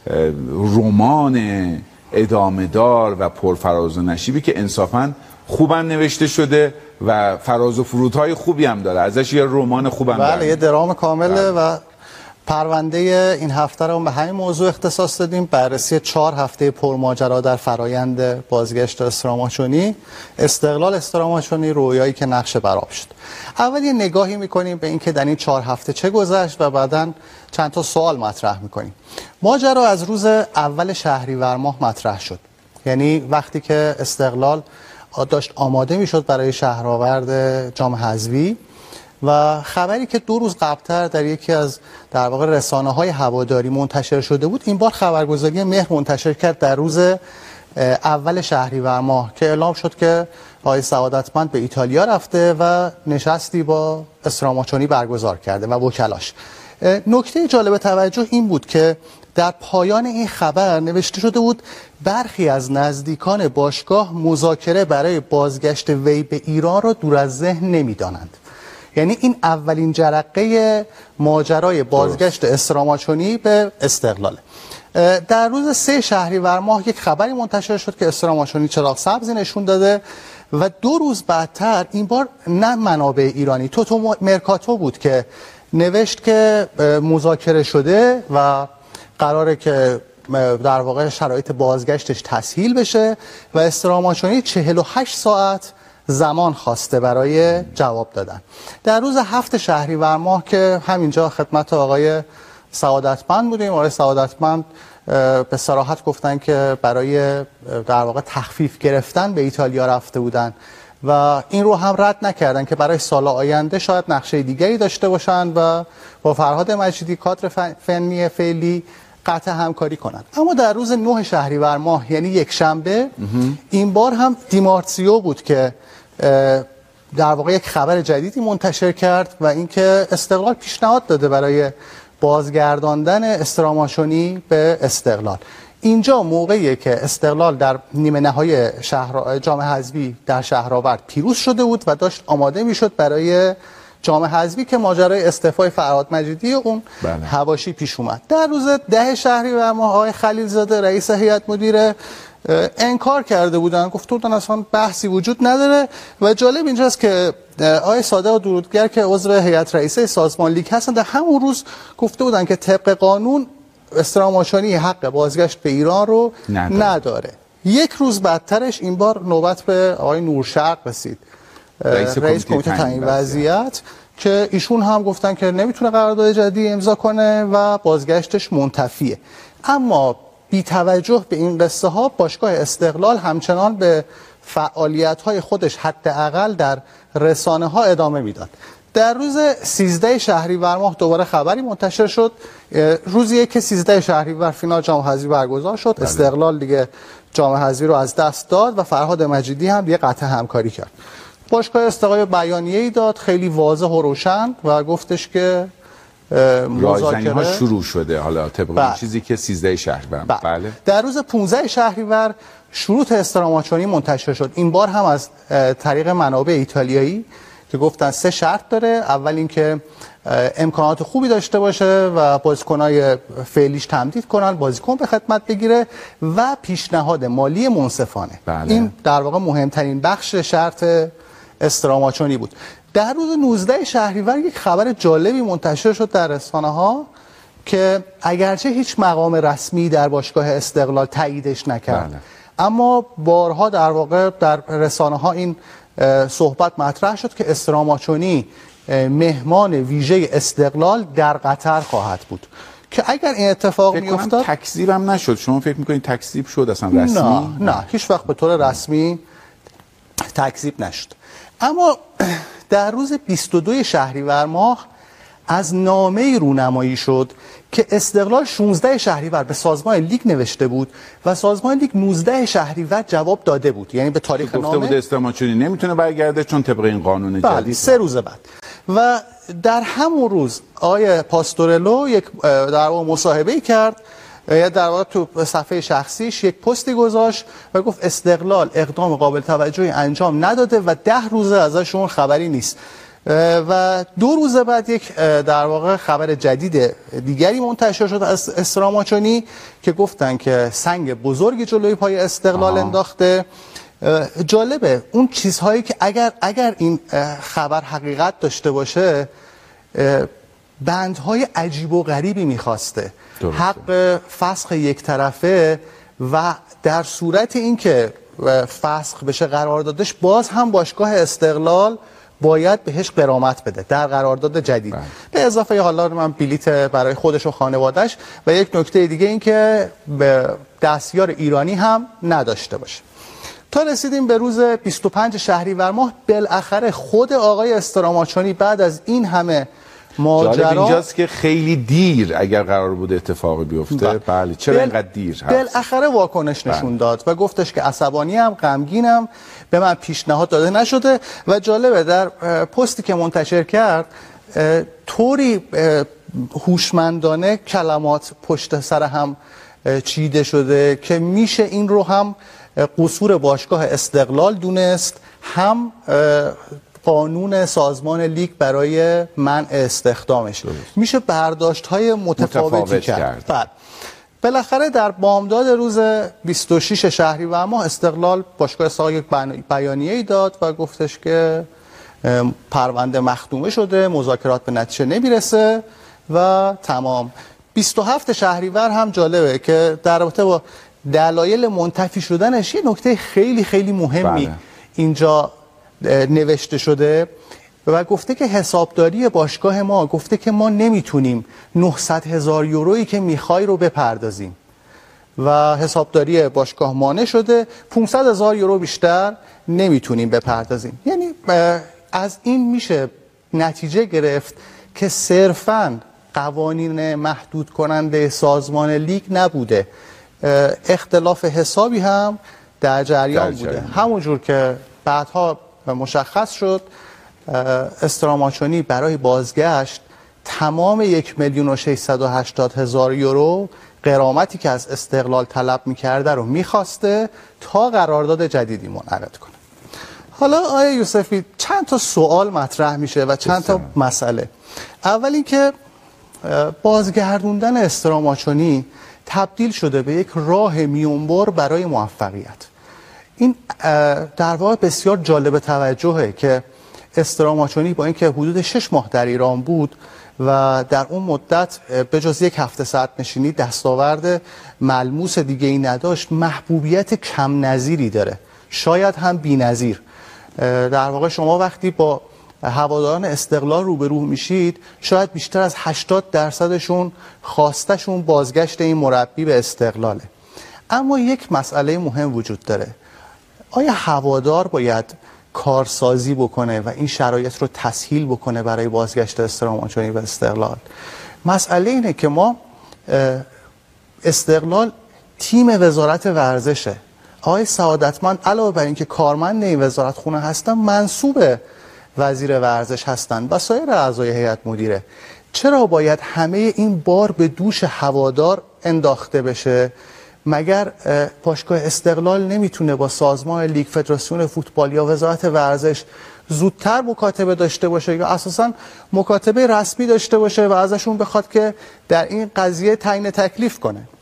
رمان ادامه دار و پرفراز و نشیبی که انصافاً خوبم نوشته شده و فراز و فرودهای خوبی هم داره، ازش یه رمان خوبم داره. بله، یه درام کامله. و پرونده این هفته رو به همین موضوع اختصاص دادیم، بررسی 4 هفته پرماجرا در فرایند بازگشت استراماچونی، استقلال استراماچونی، رویایی که نقش برآب شد. اول یه نگاهی میکنیم به اینکه در این 4 هفته چه گذشت و بعداً چند تا سوال مطرح میکنیم. ماجرا از روز اول شهریور ماه مطرح شد، یعنی وقتی که استقلال داشت آماده میشد برای شهرآورد جام حذفی و خبری که 2 روز قبلتر در یکی از در واقع رسانه‌های هواداری منتشر شده بود، این بار خبرگزاری مهر منتشر کرد در روز اول شهریور ماه که اعلام شد که آقای سعادتمند به ایتالیا رفته و نشستی با استراماچونی برگزار کرده و وکلاش. نکته جالب توجه این بود که در پایان این خبر نوشته شده بود برخی از نزدیکان باشگاه مذاکره برای بازگشت وی به ایران را دور از ذهن نمی‌دانند. یعنی این اولین جرقه ماجرای بازگشت استراماچونی به استقلاله. در روز 3 شهریور ماه یک خبری منتشر شد که استراماچونی چراغ سبزی نشون داده و 2 روز بعدتر، این بار نه منابع ایرانی، توتو مرکاتو بود که نوشت که مذاکره شده و قراره که در واقع شرایط بازگشتش تسهیل بشه و استراماچونی 48 ساعت زمان خواسته برای جواب دادن. در روز 7 شهریور ماه که همینجا خدمت آقای سعادتمند بودیم، آقای سعادتمند به صراحت گفتن که برای در واقع تخفیف گرفتن به ایتالیا رفته بودن و این رو هم رد نکردن که برای سال آینده شاید نقشه دیگری داشته باشند و با فرهاد مجیدی کادر فنی فعلی قطع همکاری کنند. اما در روز 9 شهریور ماه یعنی یک شنبه، این بار هم دیمارتسیو بود که در واقع یک خبر جدیدی منتشر کرد و اینکه استقلال پیشنهاد داده برای بازگرداندن استراماچونی به استقلال. اینجا موقعیه که استقلال در نیمه نهایی جام حذفی در شهرآورد پیروز شده بود و داشت آماده میشد برای جام حذفی که ماجرای استعفای فرهاد مجیدی اون حواشی پیش اومد. در روز 10 شهریور ماه آقای خلیلزاده رئیس هیئت مدیره انکار کرده بودن، گفته بودن اصلا بحثی وجود نداره. و جالب اینجاست که آقای صادق درودگر که عضو هیئت رئیسه سازمان لیگ هستن، در همون روز گفته بودن که طبق قانون استراماچونی حق بازگشت به ایران رو نداره. یک روز بعدترش این بار نوبت به آقای نورشرق رسید، رئیس کمیته تعیین وضعیت، که ایشون هم گفتن که نمیتونه قرارداد جدید امضا کنه و بازگشتش منتفیه. اما بی توجه به این قصه ها، باشگاه استقلال همچنان به فعالیت های خودش حداقل در رسانه ها ادامه میداد. در روز 13 شهریور ماه دوباره خبری منتشر شد، روزیه که 13 شهریور فینال جام حذفی برگزار شد. استقلال دیگه جام حذفی رو از دست داد و فرهاد مجیدی هم دیگه قطع همکاری کرد. باشگاه استقلال بیانیه‌ای داد خیلی واضح و روشن و گفتش که رایزنی ها شروع شده، حالا طبق چیزی که 13 شهریور. بله. در روز 15 شهریور شروط استراماچونی منتشر شد، این بار هم از طریق منابع ایتالیایی که گفتن 3 شرط داره. اول اینکه امکانات خوبی داشته باشه و بازیکن‌های فعلیش تمدید کنن، بازیکن به خدمت بگیره و پیشنهاد مالی منصفانه. این در واقع مهمترین بخش شرط استراماچونی بود. در روز 19 شهریور یک خبر جالبی منتشر شد در رسانه‌ها که اگرچه هیچ مقام رسمی در باشگاه استقلال تاییدش نکرد، اما بارها در واقع در رسانه‌ها این صحبت مطرح شد که استراماچونی مهمان ویژه استقلال در قطر خواهد بود که اگر این اتفاق میافتاد تکذیب هم نشد. شما فکر میکنید تکذیب شد اصلا رسمی؟ نه هیچ وقت به طور رسمی تکذیب نشد. اما در روز 22 شهریور ماه از نامه‌ای رونمایی شد که استقلال 16 شهریور به سازمان لیگ نوشته بود و سازمان لیگ 19 شهریور جواب داده بود، یعنی به تاریخ نامه گفته بود استراماچونی نمیتونه برگرده چون طبق این قانون جدید. 3 روز بعد و در همون روز آقای پاستورلو یک در واقع مصاحبه‌ای کرد، در واقع تو صفحه شخصیش یک پستی گذاشت و گفت استقلال اقدام قابل توجهی انجام نداده و 10 روزه ازشون خبری نیست. و 2 روز بعد یک در واقع خبر جدید دیگری منتشر شد از استراماچونی که گفتن که سنگ بزرگی جلوی پای استقلال انداخته. جالبه اون چیزهایی که اگر این خبر حقیقت داشته باشه بندهای عجیب و غریبی میخواسته، حق فسخ یک طرفه و در صورت اینکه فسخ بشه قراردادش باز هم باشگاه استقلال باید بهش غرامت بده در قرارداد جدید به اضافه حالا من بلیت برای خودش و خانواده‌اش و یک نکته دیگه این که به دستیار ایرانی هم نداشته باشه. تا رسیدیم به روز 25 شهریور ماه بالاخره خود آقای استراماچونی بعد از این همه ماجرا جالب اینجاست که خیلی دیر اگر قرار بود اتفاقی بیفته بله چرا اینقدر دیر هست بالاخره واکنش نشون داد و گفتش که عصبانی ام غمگینم به من پیشنهاد داده نشده و جالبه در پستی که منتشر کرد طوری هوشمندانه کلمات پشت سر هم چیده شده که میشه این رو هم قصور باشگاه استقلال دونست هم قانون سازمان لیگ برای منع استخدامش میشه برداشت‌های متفاوتی کرد. بالاخره در بامداد روز 26 شهریور ماه استقلال باشگاه استقلال یک بیانیه‌ای داد و گفتش که پرونده مختومه شده، مذاکرات به نتیجه نمیرسه و تمام. 27 شهریور هم جالبه که در رابطه با دلایل منتفی شدنش یه نکته خیلی خیلی مهمی اینجا نوشته شده و گفته که حسابداری باشگاه ما گفته که ما نمیتونیم 900,000 یورویی که میخوای رو بپردازیم و حسابداری باشگاه مانع شده، 500,000 یورو بیشتر نمیتونیم بپردازیم. یعنی از این میشه نتیجه گرفت که صرفاً قوانین محدود کننده سازمان لیگ نبوده، اختلاف حسابی هم در جریان بوده. همونجور که بعدها مشخص شد استراماچونی برای بازگشت تمام 1,680,000 یورو غرامتی که از استقلال طلب میکرده رو میخواسته تا قرارداد جدیدی منعقد کنه. حالا آقای یوسفی چند تا سوال مطرح میشه و چند تا مسئله. اول اینکه بازگردوندن استراماچونی تبدیل شده به یک راه میونبر برای موفقیت. این در واقع بسیار جالب توجهه که استراماچونی با اینکه حدود 6 ماه در ایران بود و در اون مدت به جز یک هفته صدرنشینی دستاورد ملموس دیگه ای نداشت، محبوبیت کم نظیری داره، شاید هم بی‌نظیر. در واقع شما وقتی با هواداران استقلال روبرو میشید شاید بیشتر از 80% خواستشون بازگشت این مربی به استقلاله. اما یک مسئله مهم وجود داره. آیا هوادار باید کارسازی بکنه و این شرایط رو تسهیل بکنه برای بازگشت استراماچونی به استقلال؟ مسئله اینه که ما استقلال تیم وزارت ورزشه. آقای سعادتمند علاوه بر اینکه کارمند این وزارت خونه هستن منصوب وزیر ورزش هستند و سایر اعضای هیئت مدیره. چرا باید همه این بار به دوش هوادار انداخته بشه؟ مگر باشگاه استقلال نمیتونه با سازمان لیگ، فدراسیون فوتبال یا وزارت ورزش زودتر مکاتبه داشته باشه یا اساساً مکاتبه رسمی داشته باشه و ازشون بخواد که در این قضیه تعیین تکلیف کنه؟